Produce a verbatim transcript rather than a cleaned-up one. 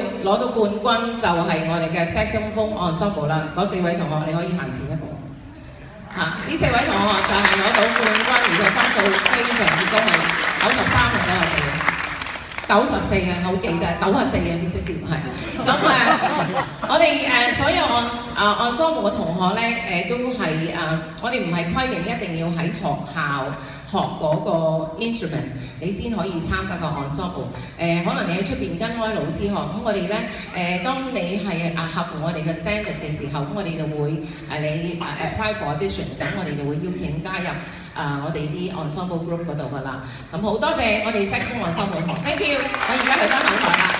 攞到冠軍就係我哋嘅 Saxophone Ensemble 啦。嗰四位同學你可以行前一步。嚇、啊！呢四位同學就係攞到冠軍，而且分數非常之高，係九十三定九十四？九十四嘅，我好記得，九十四嘅 Miss 係。咁誒，我哋誒所有按啊 ensemble 嘅同學咧，誒都係誒，我哋唔係規定一定要喺學校學嗰個 instrument， 你先可以參加個 ensemble。誒，可能你喺出邊跟開老師學，咁我哋咧誒，當你係啊合乎我哋嘅 standard 嘅時候，咁我哋就會誒你 apply for audition， 咁我哋就會邀請加入。啊！我哋啲 ensemble group 嗰度㗎啦，咁好多謝我哋 Saxophone ensemble 同學 ，thank you， 我而家去翻後台啦。